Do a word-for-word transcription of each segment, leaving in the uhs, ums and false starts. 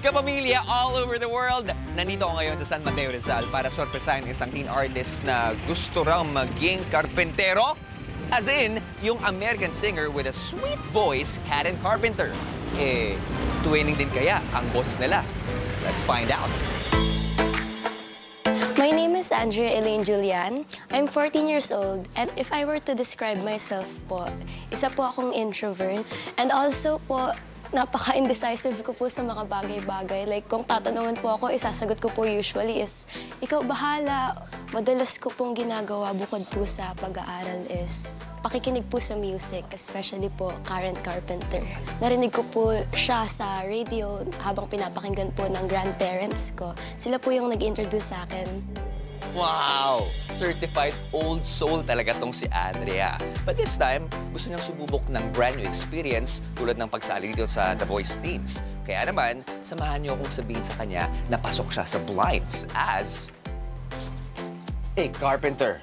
Kapamilya all over the world, nandito ako ngayon sa San Mateo Rizal para sorpresahin isang teen artist na gusto raw maging karpentero. As in, yung American singer with a sweet voice, Karen Carpenter. Eh, twinning din kaya ang boses nila? Let's find out. My name is Andrea Elaine Julian. I'm fourteen years old, and if I were to describe myself po, isa po akong introvert. And also po, napaka-indecisive ko po sa mga bagay-bagay. Like, kung tatanungan po ako, isasagot ko po usually is, ikaw bahala. Madalas ko pong ginagawa bukod po sa pag-aaral is pakikinig po sa music, especially po Karen Carpenter. Narinig ko po siya sa radio habang pinapakinggan po ng grandparents ko. Sila po yung nag-introduce sa akin. Wow! Certified old soul talaga tong si Andrea. But this time, gusto niyang sububok ng brand new experience tulad ng pagsali dito sa The Voice Teens. Kaya naman, samahan niyo akong sabihin sa kanya na pasok siya sa blinds as a carpenter.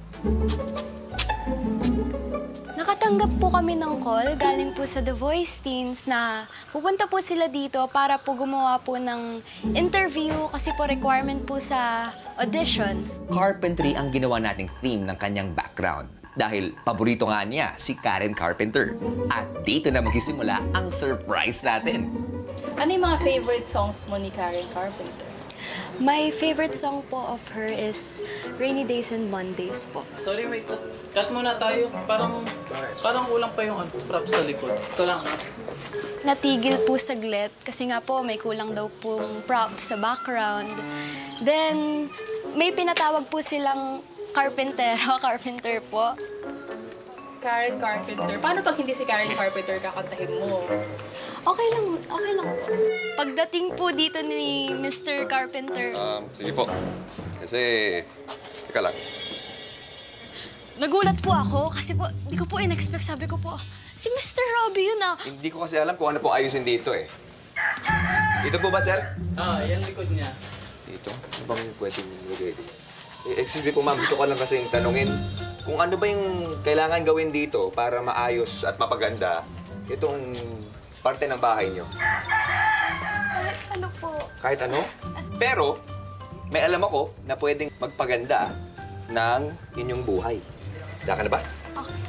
Nakatanggap po kami ng call galing po sa The Voice Teens na pupunta po sila dito para po gumawa po ng interview kasi po requirement po sa audition. Carpentry ang ginawa nating theme ng kanyang background dahil paborito nga niya si Karen Carpenter. At dito na magsisimula ang surprise natin. Ano yung mga favorite songs mo ni Karen Carpenter? My favorite song po of her is Rainy Days and Mondays po. Sorry, wait. Cut muna tayo. Parang, parang kulang pa yung ano, props sa likod. Ito lang. Natigil po saglit kasi nga po may kulang daw pong props sa background. Then, may pinatawag po silang carpentero, carpenter po. Karen Carpenter. Paano pag hindi si Karen Carpenter kakantahin mo? Okay lang, okay lang po. Pagdating po dito ni Mister Carpenter, Um, sige po. Kasi, teka lang. nagulat po ako kasi po, di ko po in-expect. Sabi ko po, si Mister Robbie yun ah. Hindi ko kasi alam kung ano po ayusin dito eh. Dito po ba, sir? Ah, yan likod niya. Dito? Ano bang pwedeng ilagay dito? Eh, excuse me po, ma'am. Gusto ko lang kasi tanungin kung ano ba yung kailangan gawin dito para maayos at mapaganda itong parte ng bahay niyo. Ano po? Kahit ano. Pero, may alam ako na pwedeng magpaganda ng inyong buhay. Handa ka na ba? Okay.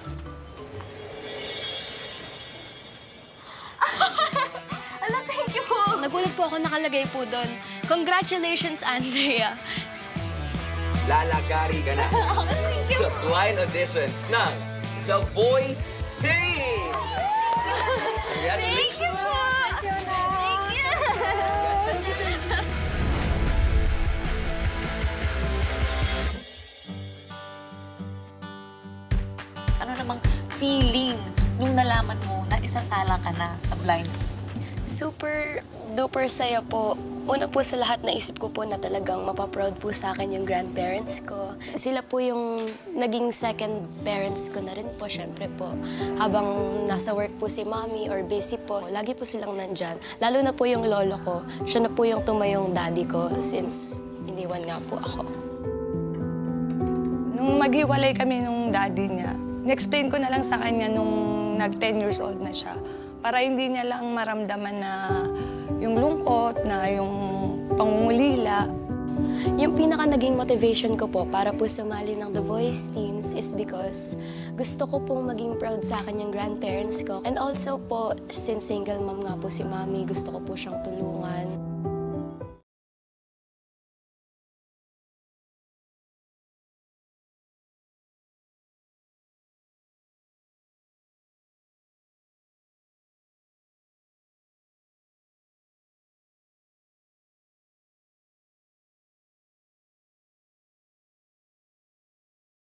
Ala, thank you po. Nagulat po ako nakalagay po doon. Congratulations, Andrea. Lalagari ka na sa blind auditions ng The Voice Teens! Congratulations! Thank you po! Thank you! Ano namang feeling nung nalaman mo na isasala ka na sa blinds? Super duper saya po. Una po sa lahat, naisip ko po na talagang mapaproud po sa akin yung grandparents ko. Sila po yung naging second parents ko na rin po, syempre po. Habang nasa work po si mommy or busy po, lagi po silang nandyan. Lalo na po yung lolo ko. Siya na po yung tumayong daddy ko since iniwan nga po ako. Nung maghiwalay kami nung daddy niya, na-explain ko na lang sa kanya nung nag-ten years old na siya. Para hindi niya lang maramdaman na yung lungkot, na yung pangungulila. Yung pinaka naging motivation ko po para po sumali ng The Voice Teens is because gusto ko pong maging proud sa akin yung grandparents ko. And also po, since single mom nga po si mommy, gusto ko po siyang tulungan.